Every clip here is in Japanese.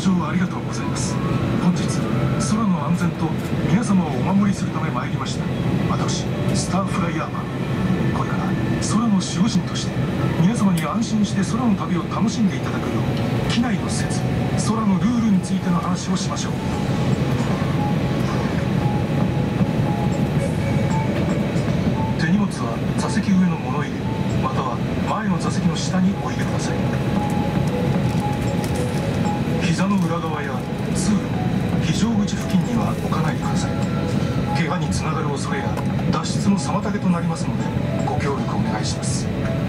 乗ありがとうございます。本日空の安全と皆様をお守りするため参りました私スターフライヤーマン。これから空の守護神として皆様に安心して空の旅を楽しんでいただくよう機内の設備、空のルールについての話をしましょう。手荷物は座席上の物入れまたは前の座席の下にお入れください。膝の裏側や通路、非常口付近には置かないでください。怪我につながる恐れや脱出の妨げとなりますのでご協力お願いします。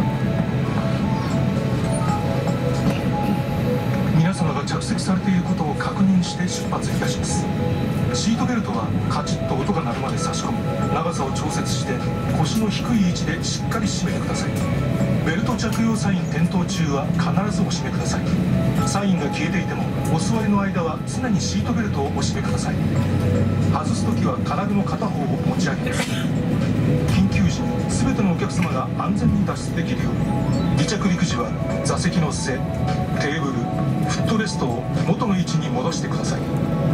皆様が着席されていることを確認して出発いたします。シートベルトはカチッと音が鳴るまで差し込み長さを調節して腰の低い位置でしっかり締めてください。ベルト着用サイン点灯中は必ずお締めください。サインが消えていてもお座りの間は常にシートベルトをお締めください。外す時は金具の片方を持ち上げます。緊急時に全てのお客様が安全に脱出できるように離着陸時は座席の背、テーブル、フットレストを元の位置に戻してください。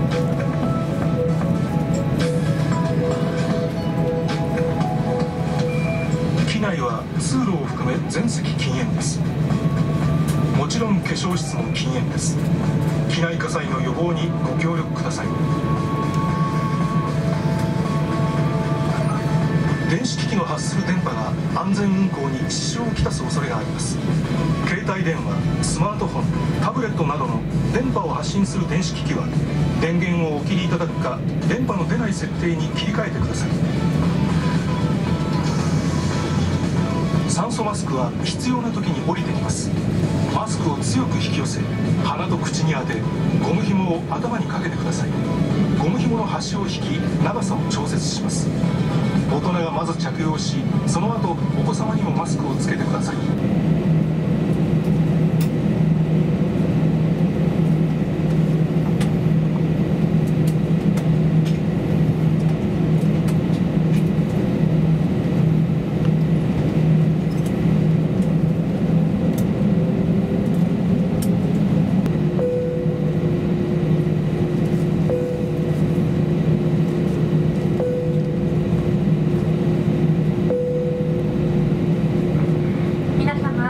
機内は通路を含め全席禁煙です。もちろん化粧室も禁煙です。機内火災の予防にご協力ください。電子機器の発する電波が安全運行に支障をきたす恐れがあります。携帯電話、スマートフォン、タブレットなどの電波を発信する電子機器は電源をお切りいただくか電波の出ない設定に切り替えてください。酸素マスクは必要な時に降りてきます。マスクを強く引き寄せ鼻と口に当てゴム紐を頭にかけてください。ゴム紐の端を引き長さを調節します。大人がまず着用しその後お子様にもマスクをつけてください。 皆様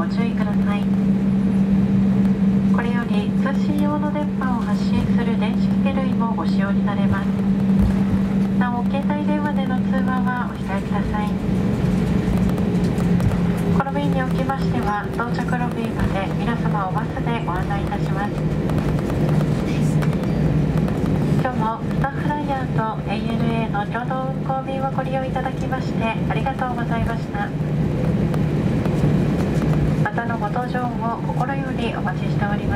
ご注意ください。これより通信用の電波を発信する電子機器類もご使用になれます。なお、携帯電話での通話はお控えください。この便におきましては、到着ロビーまで皆様をバスでご案内いたします。今日もスタンフライヤーと ANA の共同運航便をご利用いただきましてありがとうございました。またのご搭乗を心よりお待ちしております。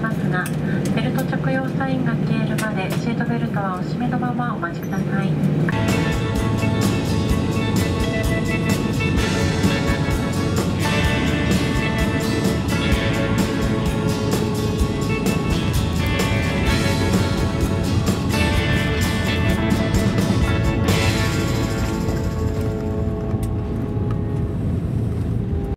ベルト着用サインが消えるまでシートベルトはお締めのままお待ちください。